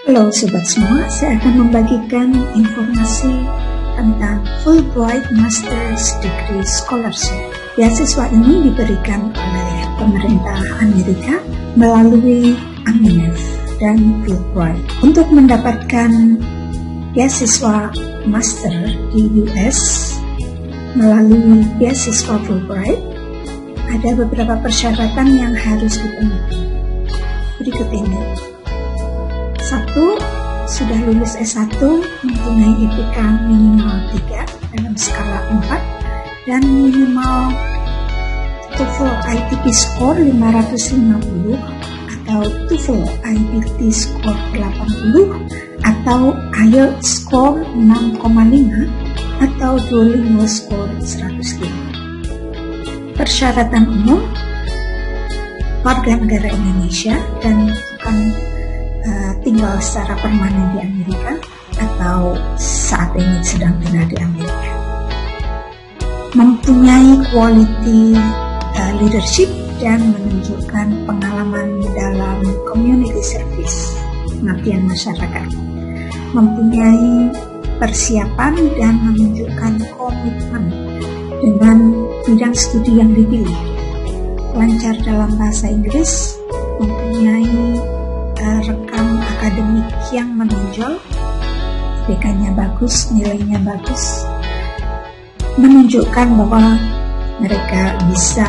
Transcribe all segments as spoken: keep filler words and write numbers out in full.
Halo sobat semua, saya akan membagikan informasi tentang Fulbright Master's Degree Scholarship. Beasiswa ini diberikan oleh pemerintah Amerika melalui Aminef dan Fulbright. Untuk mendapatkan beasiswa master di U S melalui beasiswa Fulbright, ada beberapa persyaratan yang harus dipenuhi. Berikut ini. Satu, sudah lulus S satu, mempunyai I P K minimal tiga dalam skala empat, dan minimal TOEFL I T P score lima ratus lima puluh, atau TOEFL I B T score delapan puluh, atau I E L T S score enam koma lima, atau Duolingo score seratus lima. Persyaratan umum, warga negara Indonesia dan bukan uh, tinggal secara permanen di Amerika atau saat ini sedang tinggal di Amerika. Mempunyai quality uh, leadership dan menunjukkan pengalaman dalam community service, pengabdian masyarakat. Mempunyai persiapan dan menunjukkan komitmen dengan bidang studi yang dipilih. Lancar dalam bahasa Inggris, mempunyai uh, rekam akademik yang menonjol, I P K-nya bagus, nilainya bagus, menunjukkan bahwa mereka bisa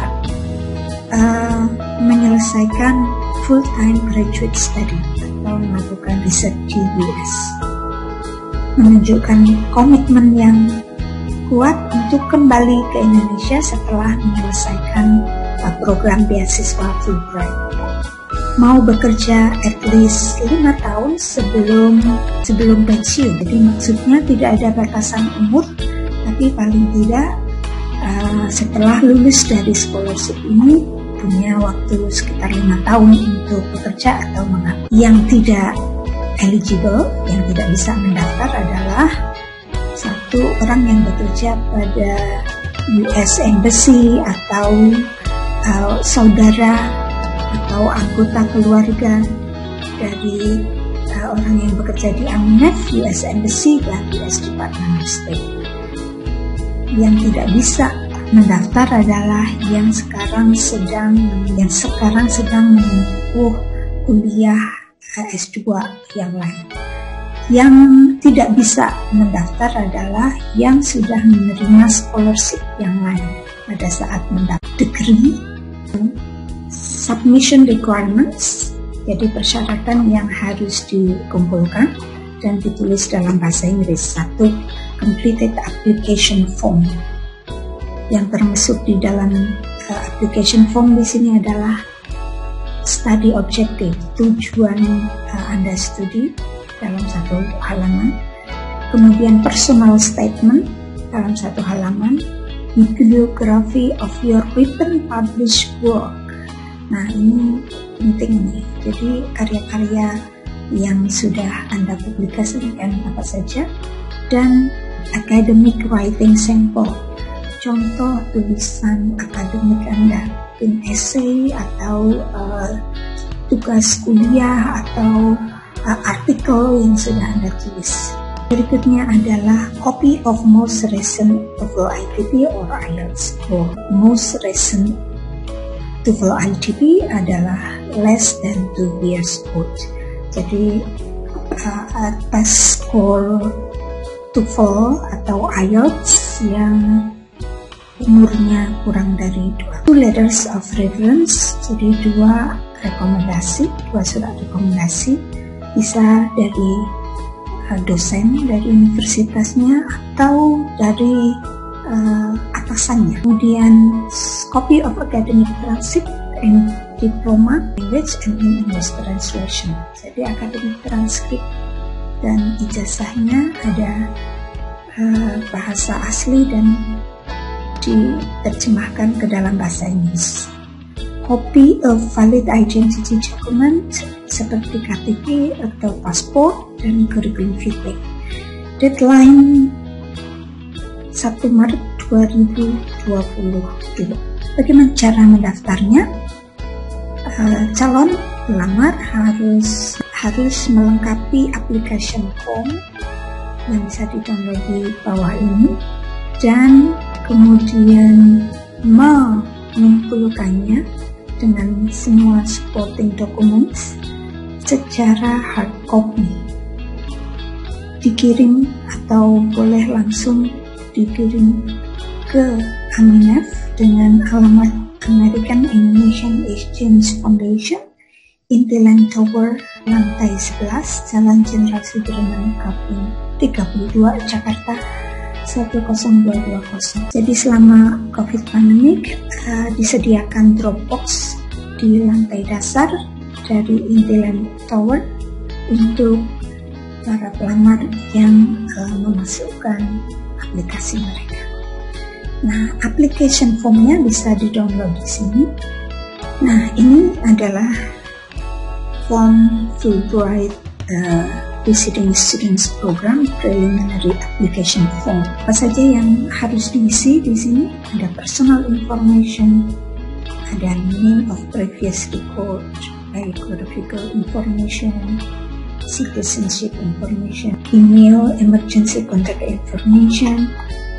uh, menyelesaikan full-time graduate study atau melakukan riset di U S. Menunjukkan komitmen yang kuat untuk kembali ke Indonesia setelah menyelesaikan uh, program beasiswa Fulbright. Mau bekerja at least lima tahun sebelum sebelum pensiun. Jadi maksudnya tidak ada batasan umur, tapi paling tidak uh, setelah lulus dari scholarship ini punya waktu sekitar lima tahun untuk bekerja atau mengabdi. Yang tidak eligible, yang tidak bisa mendaftar adalah satu orang yang bekerja pada U S Embassy atau uh, saudara atau anggota keluarga dari uh, orang yang bekerja di Aminef, U S Embassy, dan U S Department of State. Yang tidak bisa mendaftar adalah yang sekarang sedang yang sekarang sedang menempuh kuliah uh, S dua yang lain. Yang tidak bisa mendaftar adalah yang sudah menerima scholarship yang lain pada saat mendaftar. Degree, submission requirements, jadi persyaratan yang harus dikumpulkan dan ditulis dalam bahasa Inggris. Satu, completed application form. Yang termasuk di dalam uh, application form di sini adalah study objective, tujuan uh, Anda studi dalam satu halaman, kemudian personal statement dalam satu halaman, bibliography of your written published work. Nah ini penting nih, jadi karya-karya yang sudah Anda publikasikan apa saja, dan academic writing sample, contoh tulisan akademik Anda, in essay atau uh, tugas kuliah atau Uh, artikel yang sudah Anda tulis. Berikutnya adalah copy of most recent TOEFL I T P or I E L T S score. Most recent TOEFL I T P adalah less than two years old. Jadi uh, atas skor TOEFL atau I E L T S yang umurnya kurang dari dua. Two letters of reference, jadi dua rekomendasi, dua surat rekomendasi, bisa dari uh, dosen dari universitasnya atau dari uh, atasannya. Kemudian copy of academic transcript and diploma language and in English translation. Jadi academic transcript dan ijazahnya ada uh, bahasa asli dan diterjemahkan ke dalam bahasa Inggris. Copy of valid identity document seperti K T P atau paspor dan curriculum vitae. Deadline satu Maret dua ribu dua puluh dua. Bagaimana cara mendaftarnya? Uh, calon pelamar harus harus melengkapi application form yang bisa di-download di bawah ini, dan kemudian mengumpulkannya dengan semua supporting documents secara hard copy. Dikirim atau boleh langsung dikirim ke Aminef dengan alamat American Indonesian Exchange Foundation, Intiland Tower, lantai sebelas, Jalan Jenderal Sudirman, Kapling tiga puluh dua, Jakarta satu nol dua dua nol. Jadi selama COVID pandemic uh, disediakan Dropbox di lantai dasar dari Intiland Tower untuk para pelamar yang uh, memasukkan aplikasi mereka. Nah, application formnya bisa di-download di sini. Nah, ini adalah form Fulbright uh, Visiting Students Program Preliminary Application Form. Apa saja yang harus diisi di sini? Ada personal information, ada name of previous record, biographical information, citizenship information, email, emergency contact information,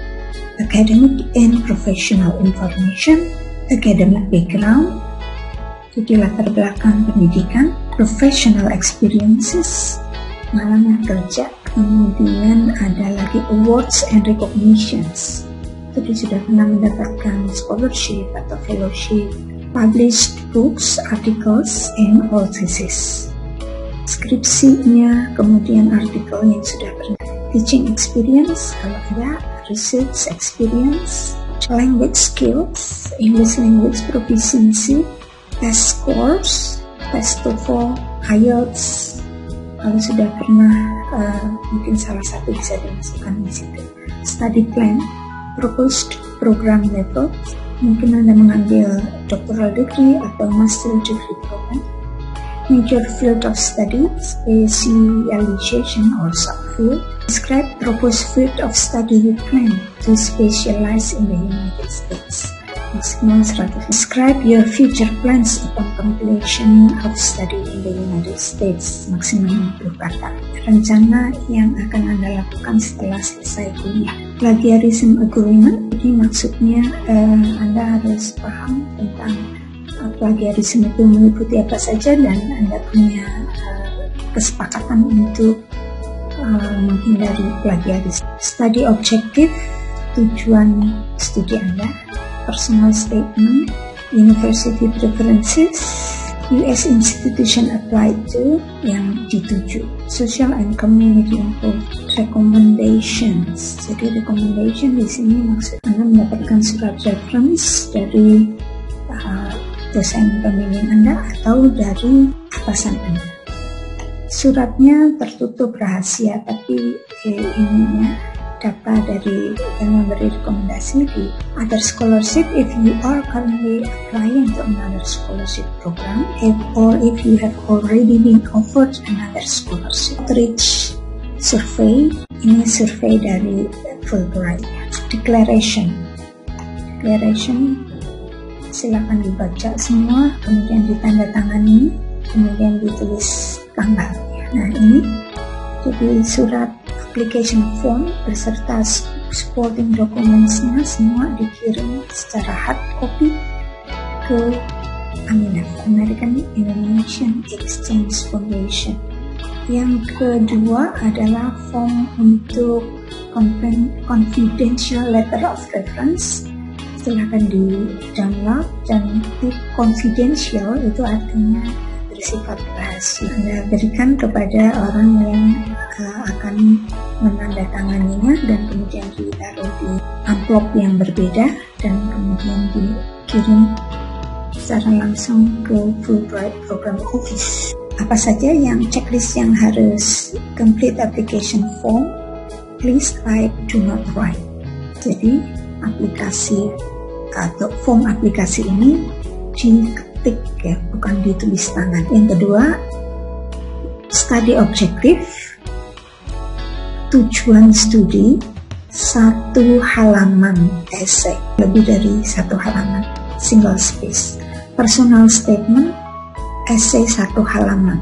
academic and professional information, academic background, jadi latar belakang pendidikan, professional experiences, pengalaman kerja, kemudian ada lagi awards and recognitions, jadi sudah pernah mendapatkan scholarship atau fellowship, published books, articles, and all thesis, skripsinya, kemudian artikel yang sudah pernah, teaching experience, kalau ada, research experience, language skills, English language proficiency, test scores, test TOEFL, I E L T S, kalau sudah pernah uh, mungkin salah satu bisa dimasukkan di situ. Study plan, proposed program level, mungkin Anda mengambil doctoral degree atau master degree program, major field of study, specialization or subfield. Describe proposed field of study you plan to specialize in the United States. Maksimal seratus. Describe your future plans upon completion of study in the United States. Maksimal enam puluh kata. Rencana yang akan Anda lakukan setelah selesai kuliah. Plagiarism agreement. Ini maksudnya uh, Anda harus paham tentang uh, plagiarism itu meliputi apa saja, dan Anda punya uh, kesepakatan untuk Uh, menghindari plagiarisme. Study objective, tujuan studi Anda, personal statement, university preferences, U S institution applied to yang dituju, social and community involved, recommendations. Jadi recommendation di sini maksud Anda mendapatkan surat reference dari uh, dosen pembimbing Anda atau dari atasan Anda. Suratnya tertutup rahasia, tapi eh, ininya data dari yang memberi rekomendasi di other scholarship. If you are currently applying to another scholarship program, if, or if you have already been offered another scholarship. Outreach survey, ini survei dari Fulbright. Declaration, declaration silakan dibaca semua, kemudian ditandatangani, kemudian ditulis tanggalnya. Nah, ini jadi surat application form beserta supporting documentsnya semua dikirim secara hard copy ke Aminef, American Indonesian Exchange Foundation. Yang kedua adalah form untuk confidential letter of reference. Silahkan di download, dan klik confidential itu artinya bersifat rahasia. Anda berikan kepada orang yang uh, akan menandatanganinya, dan kemudian ditaruh di amplop yang berbeda, dan kemudian dikirim secara langsung ke Fulbright Program Office. Apa saja yang checklist yang harus complete application form? Please type, do not write. Jadi aplikasi atau form aplikasi ini diketik ya, bukan ditulis tangan. Yang kedua, study objective, tujuan studi, satu halaman esai, lebih dari satu halaman, single space. Personal statement, esai satu halaman.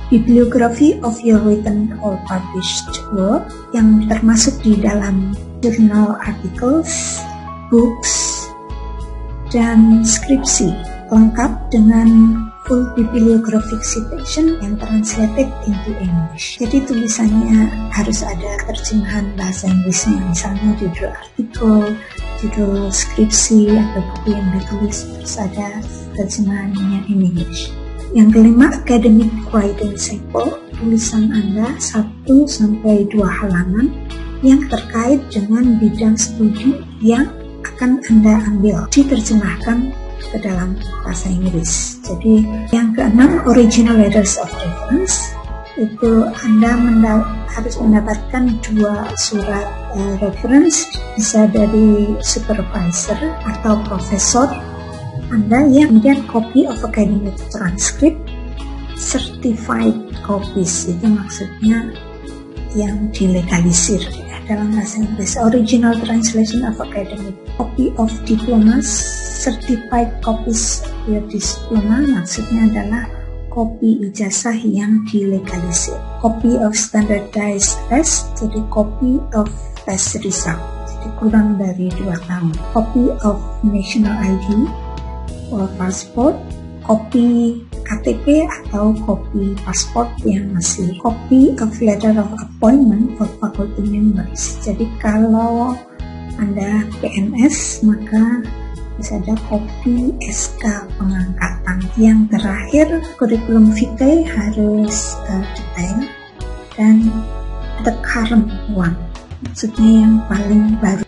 bibliography of your written or published work yang termasuk di dalam journal articles, books, dan skripsi, lengkap dengan full bibliographic citation yang translated into English. Jadi tulisannya harus ada terjemahan bahasa Inggrisnya, misalnya judul artikel, judul skripsi atau buku yang ditulis terus ada terjemahannya in English. Yang kelima, academic writing sample, tulisan Anda satu sampai dua halaman yang terkait dengan bidang studi yang akan Anda ambil, diterjemahkan ke dalam bahasa Inggris. Jadi yang keenam, original letters of reference, itu Anda menda- harus mendapatkan dua surat uh, reference, bisa dari supervisor atau profesor Anda, yang kemudian copy of academic transcript, certified copies, itu maksudnya yang dilegalisir ya, dalam bahasa Inggris. Original translation of academic, copy of diplomas, certified copies of your diploma, maksudnya adalah kopi ijazah yang dilegalisir. Copy of standardized test, jadi copy of test result, jadi kurang dari dua tahun. Copy of national I D or passport, kopi K T P atau kopi paspor yang masih, copy of letter of appointment for faculty members. Jadi kalau Anda P N S maka bisa ada kopi S K pengangkatan. Yang terakhir, kurikulum vitae harus uh, detail dan the current one, maksudnya yang paling baru.